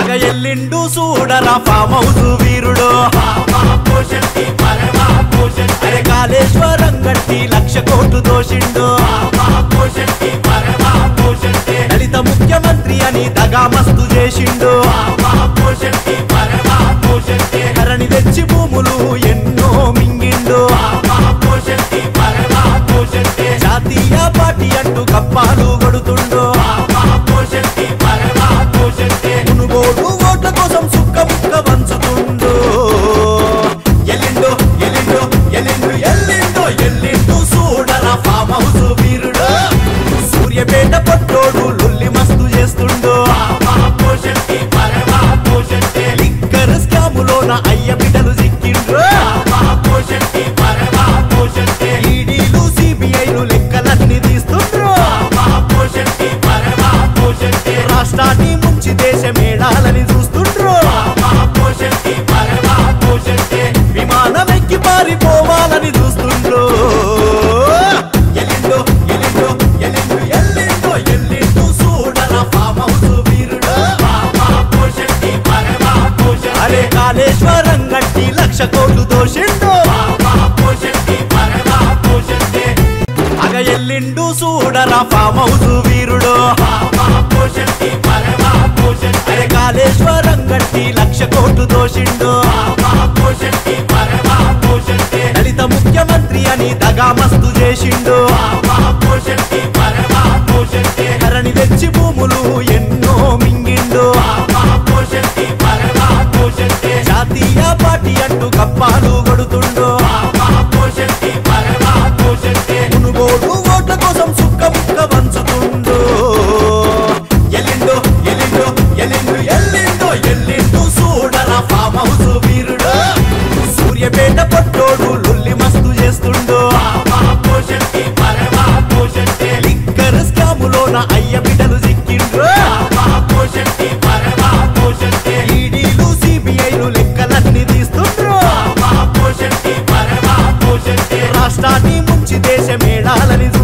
ఎల్లిండు చూడరా farm house వీరుడు అరే కాళేశ్వరం గట్టి 1,00,000 కోట్లు దోషిండు దళిత ముఖ్యమంత్రి అని దగా మస్తు చేసిండు ధరణి తెచ్చి భూములు ఎన్నో మింగిండు జాతీయ పార్టీ అంటూ కప్పాలు కొడుతుండు మునుగోడు ఓట్ల కోసం సుక్క ముక్క వంచుతుండు ఎల్లిండు ఎల్లిండు ఎల్లిండు ఎల్లిండు ఎల్లిండు చూడరా ఫామ్ హౌస్ వీరుడు సూర్యపేట పట్టోడు లొల్లి మస్తు చేస్తుండు లిక్కర్ స్కాములోన అయ్య బిడ్డలు చిక్కిండ్రు ఈడీలు సిబిఐలు లెక్కలన్నీ తీస్తుండ్రు రాష్ట్రాన్ని ముంచి దేశమేడాలని చూస్తుండ్రు విమానం ఎక్కి పారిపోవాలని చూస్తుండ్రు ఎల్లిండు ఎల్లిండు ఎల్లిండు ఎల్లిండు ఎల్లిండు చూడరా ఫామ్ హౌస్ వీరుడు అరే కాళేశ్వరం గట్టి 1,00,000 కోట్లు దోషిండు ఎల్లిండు చూడరా ఫామ్ హౌస్ వీరుడు అరే కాళేశ్వరం గట్టి 1,00,000 కోట్లు దోషిండు దళిత ముఖ్యమంత్రి అని దగా మస్తు చేసిండు ధరణి తెచ్చి భూములు ఎన్నో మింగిండు జాతీయ పార్టీ అంటూ కప్పాలు కొడుతుండు మునుగోడు ఓట్ల కోసం సుక్క ముక్క వంచుతుండు ఎల్లిండు ఎల్లిండు ఎల్లిండు ఎల్లిండు ఎల్లిండు చూడరా ఫామ్ హౌస్ వీరుడు సూర్యపేట పట్టోడు లొల్లి మస్తు చేస్తుండు లిక్కర్ స్కాములోన అయ్య బిడ్డలు చిక్కిండ్రు ఈడీలు సిబిఐలు లెక్కలన్నీ తీస్తుండ్రు రాష్ట్రాన్ని ముంచి దేశమేడాలని